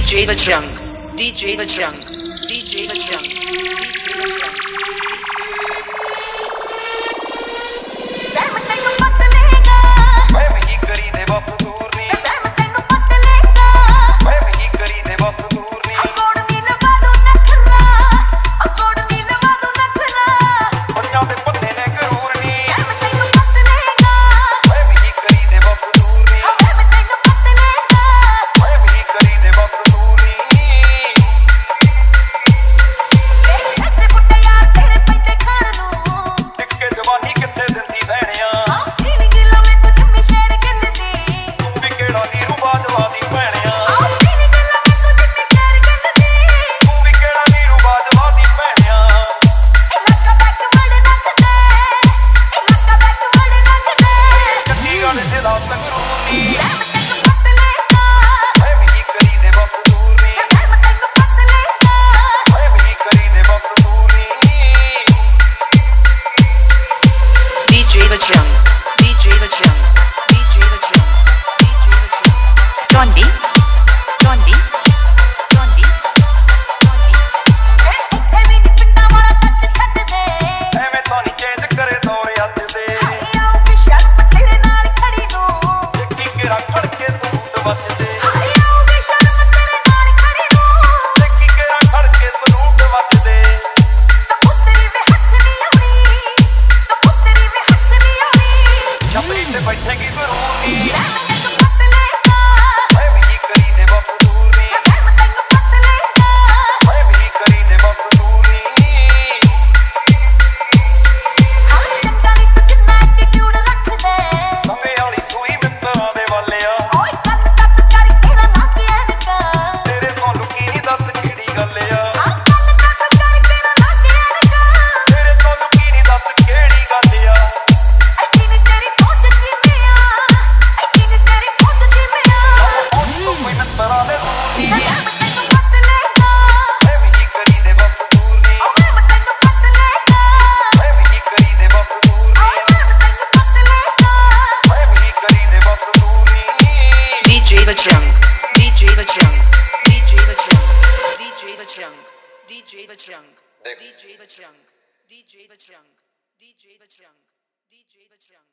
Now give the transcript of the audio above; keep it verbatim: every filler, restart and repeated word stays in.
DJ Bajrang, DJ Bajrang, DJ Bajrang, DJ Bajrang. DJ Bajrang, DJ Bajrang, DJ Bajrang, DJ Bajrang. Stondi, Stondi, Stondi, Stondi. ਇੱਥੇ ਵੀ ਨੀ ਪਿੰਡਾਂ ਵਾਲਾ touch ਛੱਡਦੇ ਐਵੇਂ ਤਾਂ ਨੀ ਚੇਂਜ ਕਰੇ ਦੌਰ ਅੱਜ ਦੇ ਹਾਏ ਆਓ ਵੀ ਸ਼ਰਮ ਤੇਰੇ ਨਾਲ ਖੜੀ ਨੂੰ ਦੇਖੀ ਕਿਰਾ ਖੜ ਕੇ ਸਲੂਟ ਵੱਜਦੇ ਹਾਏ ਆਓ ਵੀ ਸ਼ਰਮ ਤੇਰੇ ਨਾਲ ਖੜੀ ਨੂੰ ਦੇਖੀ ਕਿਰਾ ਖੜ ਕੇ ਸਲੂਟ ਵੱਜਦੇ ਕਬੂਤਰੀ ਵੀ ਹੱਥ ਨਹੀਂ ਆਉਣੀ ਕਬੂਤਰੀ ਵੀ ਹੱਥ ਨਹੀਂ ਆਉਣੀ ਛਤਰੀ ਤੇ ਬੈਠੇਗੀ ਜ਼ਰੂਰ ਨੀ ਤੈਨੂੰ ਪੱਤ ਲੈਣਾ ਐਵੇਂ ਹੀ ਕਰੀ ਦੇ ਬਸ ਦੂਰ ਨੀ ਤੈਨੂੰ ਪੱਤ ਲੈਣਾ ਐਵੇਂ ਹੀ ਕਰੀ ਦੇ ਬਸ ਦੂਰ ਨੀ ਹਾਂ ਚੰਗਾ ਨੀ ਤੂੰ ਜਿੰਨਾ ਐਟੀਟਿਊਡ ਰੱਖਦੇ ਸਮੇਂ ਵਾਲੀ ਸੂਈ ਮਿੱਤਰਾਂ ਦੇ ਵਾਲਿਆ ਓਏ ਕੱਲ ਕੱਟ ਕਰਕੇ ਨਾ ਲੱਗ ਐਨਕਾਂ ਤੇਰੇ ਤੋਂ ਲੁਕੀ ਨੀ ਦੱਸ ਕਿਹੜੀ ਗੱਲ ਆ ਹਾਂ ਕੱਲ ਕੱਟ ਕਰਕੇ ਨਾ ਲੱਗ ਐਨਕਾਂ ਤੇਰੇ ਤੋਂ ਲੁਕੀ ਨੀ ਦੱਸ ਕਿਹੜੀ ਗੱਲ ਆ ਐਡੀ ਨੀ ਤੇਰੀ ਪਹੁੰਚ ਜਿਵੇਂ ਆ ਐਡੀ ਨੀ ਤੇਰੀ ਪਹੁੰਚ ਜਿਵੇਂ ਆ ਹੁਣ ਤੋਂ ਕੋਈ ਮਿੱਤਰਾਂ ਦੇ ਦੂਰ ਨੀ ਤੈਨੂੰ ਪੱਤ ਲੈਣਾ ਐਵੇਂ ਹੀ ਕਰੀ ਦੇ ਬਸ ਦੂਰ ਨੀ ਓਏ ਮੈਂ ਤੈਨੂੰ ਪੱਤ ਲੈਣਾ ਐਵੇਂ ਹੀ ਕਰੀ ਦੇ ਬਸ ਦੂਰ ਨੀ ਓਏ ਮੈਂ ਤੈਨੂੰ ਪੱਤ ਲੈਣਾ ਐਵੇਂ ਹੀ ਕਰੀ ਦੇ ਬਸ ਦੂਰ ਨੀ DJ Bajrang, DJ Bajrang, DJ Bajrang, DJ Bajrang, DJ Bajrang, DJ Bajrang, DJ Bajrang, DJ Bajrang, DJ Bajrang.